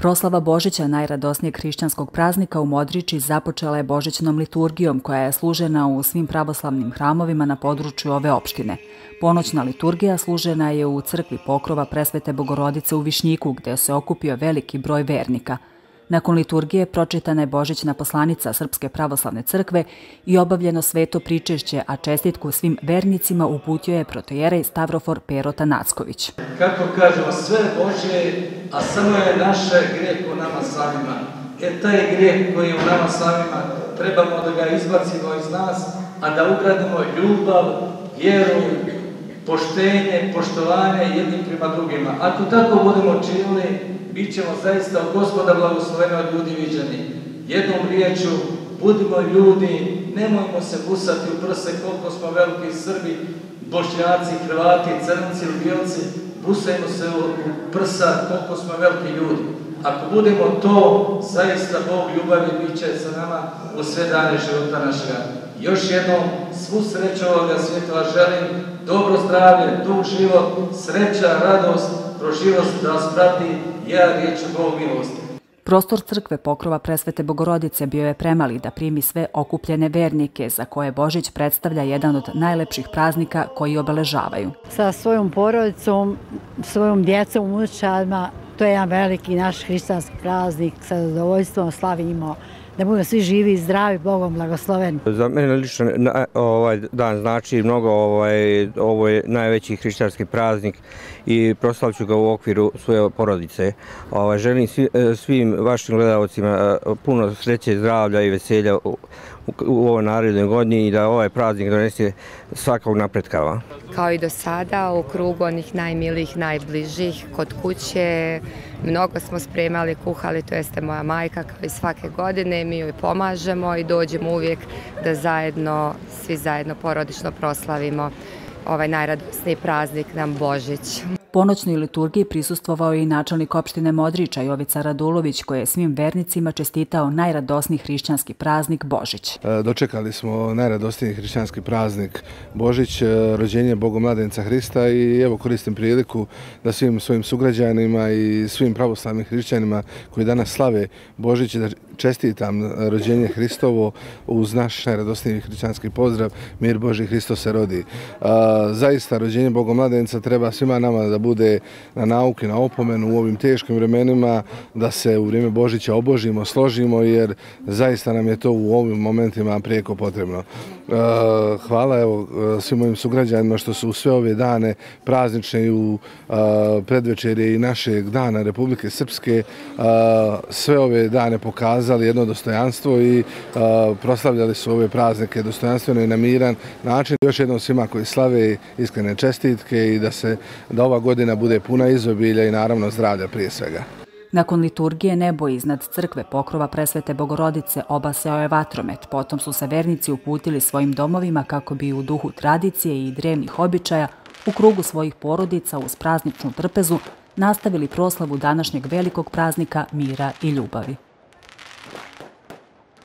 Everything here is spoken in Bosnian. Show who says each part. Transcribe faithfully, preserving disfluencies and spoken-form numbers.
Speaker 1: Proslava Božića, najradosnijeg hrišćanskog praznika u Modriči, započela je božićnom liturgijom koja je služena u svim pravoslavnim hramovima na području ove opštine. Ponoćna liturgija služena je u crkvi Pokrova Presvete Bogorodice u Višnjiku, gdje se okupio veliki broj vernika. Nakon liturgije pročitana je božićna poslanica Srpske pravoslavne crkve i obavljeno sveto pričešće, a čestitku svim vernicima uputio je protojerej Stavrofor Perota Nacković.
Speaker 2: Kako kažemo, sve Božje, a samo je naše grijeh u nama samima. E taj grijeh koji je u nama samima, trebamo da ga izbacimo iz nas, a da ugradimo ljubav, vjeru, poštenje, poštovanje jednim prema drugima. Ako tako budemo činili, bit ćemo zaista od Gospoda blagosloveni od ljudi viđeni. Jednom riječu, budimo ljudi, nemojmo se busati u prse koliko smo veliki Srbi, Bošnjaci, Hrvati, Crnci ili Bijelci, busajmo se u prsa koliko smo veliki ljudi. Ako budemo to, zaista Bog ljubavi bit će sa nama u sve dane života našega. Još jednom, svu sreću ovoga svijeta želim, dobro zdravlje, dug život, sreća, radost, proživost da vas prati, ja riječ Bog milosti.
Speaker 1: Prostor crkve Pokrova Presvete Bogorodice bio je premali da primi sve okupljene vernike, za koje Božić predstavlja jedan od najlepših praznika koji obeležavaju.
Speaker 3: Sa svojom porodicom, svojom djecom, unučadima, to je jedan veliki naš hrišćanski praznik, sa zadovoljstvom slavimo, da budemo svi živi i zdravi, Bogom blagosloveni.
Speaker 4: Za mene lično ovaj dan znači mnogo, ovaj, ovo je najveći hrišćanski praznik i proslavit ću ga u okviru svoje porodice. Ovaj, želim svi, svim vašim gledalcima puno sreće, zdravlja i veselja u, u ovoj narednoj godini i da ovaj praznik donese svakog napretkava.
Speaker 5: Kao i do sada, u krugu onih najmilijih, najbližih, kod kuće, mnogo smo spremali, kuhali, to jeste moja majka, kao i svake godine, mi joj pomažemo i dođemo uvijek da zajedno, svi zajedno porodično proslavimo ovaj najradosniji praznik nam Božić.
Speaker 1: Ponoćnoj liturgiji prisustvovao je i načelnik opštine Modriča Jovica Radulović, koji je svim vernicima čestitao najradosniji hrišćanski praznik Božić.
Speaker 6: Dočekali smo najradosniji hrišćanski praznik Božić, rođenje Bogomladenca Hrista, i evo koristim priliku da svim svojim sugrađanima i svim pravoslavnim hrišćanima koji danas slave Božić da čestitam rođenje Hristovo uz naš najradosniji hrišćanski pozdrav: mir Božji, Hristos se rodi. Zaista rođenje Bogomladenca treba svima nama da bude na nauki, na opomenu u ovim teškim vremenima, da se u vrijeme Božića obožimo, složimo, jer zaista nam je to u ovim momentima prijeko potrebno. Hvala evo svim mojim sugrađanima što su u sve ove dane praznične i u predvečerje i našeg dana Republike Srpske sve ove dane pokazali jedno dostojanstvo i proslavljali su ove praznike dostojanstveno i na miran način. Još jednom svima koji slave iskrene čestitke i da se da ova godina bude puna izobilja i naravno zdravlja prije svega.
Speaker 1: Nakon liturgije nebo iznad crkve Pokrova Presvete Bogorodice obasjao je vatromet, potom su se vernici uputili svojim domovima kako bi u duhu tradicije i drevnih običaja u krugu svojih porodica uz prazničnu trpezu nastavili proslavu današnjeg velikog praznika mira i ljubavi.